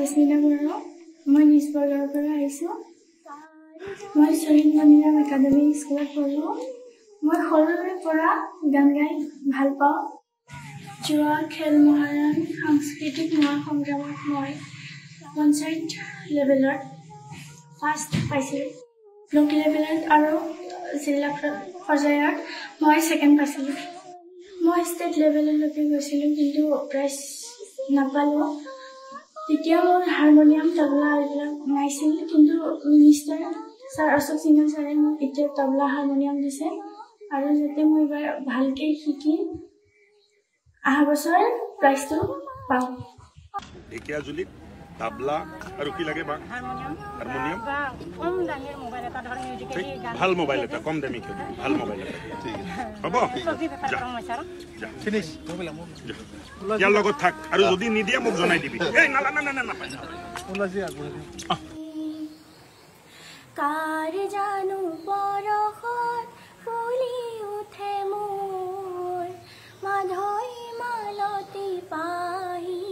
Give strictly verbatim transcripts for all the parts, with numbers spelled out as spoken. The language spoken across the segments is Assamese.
জেসমিনা বড়ো মই নিসবৰ্গৰ পৰা আহিছো মই শহীদ মনিৰাম একাডেমি স্কুলত পঢ়ো মই সৰুৰে পৰা গান গাই ভাল পাওঁ যোৱা খেল মহাৰণ সাংস্কৃতিক মহাসংগ্ৰামত মই পঞ্চায়ত লেভেলত ফাৰ্ষ্ট পাইছিলোঁ ব্লক লেভেলত আৰু জিলা পৰ্যায়ত মই ছেকেণ্ড পাইছিলোঁ মই ষ্টেট লেভেললৈকে গৈছিলোঁ কিন্তু প্ৰাইজ নাপালোঁ তেতিয়া মোৰ হাৰমনিয়াম তবলা এইবিলাক নাইছিল কিন্তু মিনিষ্টাৰ ছাৰ অশোক সিংহ ছাৰে মোক এতিয়া তবলা হাৰমনিয়াম দিছে আৰু যাতে মই এইবাৰ ভালকৈ শিকি অহা বছৰ প্ৰাইজটো পাওঁ ঢেকিয়াজুলিত তবলা আৰু কি লাগে বা হাৰমনিয়াম হাৰমনিয়াম বা কম দামীৰ মোবাইল এটা ধৰ মিউজিকেলি গান ভাল মোবাইল এটা কম দামী খেল ভাল মোবাইল এটা ঠিক আছে হ'ব চবজি বেপাৰ কম হৈছে আৰু ফিনিশ মোবাইল ইয়াৰ লগত থাক আৰু যদি নিদিয়া মোক জনাই দিবি এই না না না না না ওলাজি আগবঢ়াই কাৰ জানো পৰখত ফুলি উঠে মোৰ মাধৈ মালতী পাহি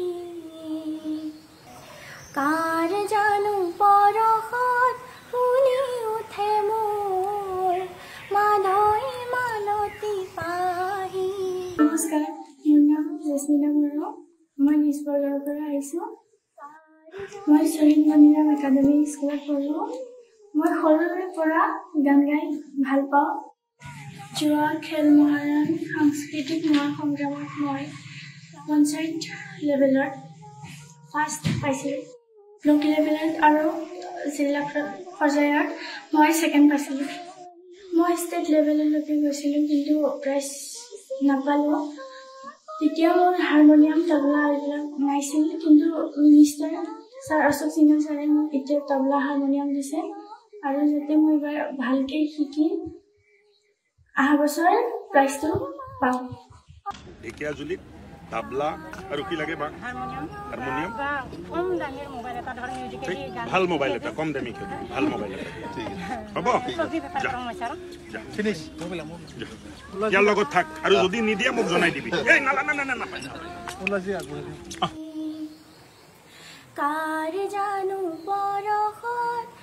কাৰ জানো পৰখত ফুলি উঠে মোৰ মাধৈ মালতী পাহি নমস্কাৰ মোৰ নাম জেসমিনা বড়ো মই নিসবৰ্গৰ পৰা আহিছো মই শহীদ মনিৰাম একাডেমি স্কুলত পঢ়ো মই সৰুৰে পৰা গান গাই ভাল পাওঁ যোৱা খেল মহাৰণ সাংস্কৃতিক মহাসংগ্ৰামত মই পঞ্চায়ত লেভেলত ফাৰ্ষ্ট পাইছিলোঁ ব্লক লেভেলত আৰু জিলা পৰ্যায়ত মই ছেকেণ্ড পাইছিলোঁ মই ষ্টেট লেভেললৈকে গৈছিলোঁ কিন্তু প্ৰাইজ নাপালোঁ তেতিয়া মোৰ হাৰমনিয়াম তবলা এইবিলাক নাইছিল কিন্তু মিনিষ্টাৰ ছাৰ অশোক সিংহ ছাৰে মোক এতিয়া তবলা হাৰমনিয়াম দিছে আৰু যাতে মই এইবাৰ ভালকৈ শিকি অহা বছৰ প্ৰাইজটো পাওঁ ঢেকিয়াজুলিত তবলা আৰু কি লাগে বা হাৰমনিয়াম হাৰমনিয়াম বা কম দামীৰ মোবাইল এটা ধৰ মিউজিকেলি গান ভাল মোবাইল এটা কম দামী খেল ভাল মোবাইল এটা ঠিক আছে হ'ব চবজি বেপাৰ কম হৈছে আৰু ফিনিশ মোবাইল ইয়াৰ লগত থাক আৰু যদি নিদিয়া মোক জনাই দিবি এই না না না না না ওলাজি আগবঢ়াই কাৰ জানো পৰখত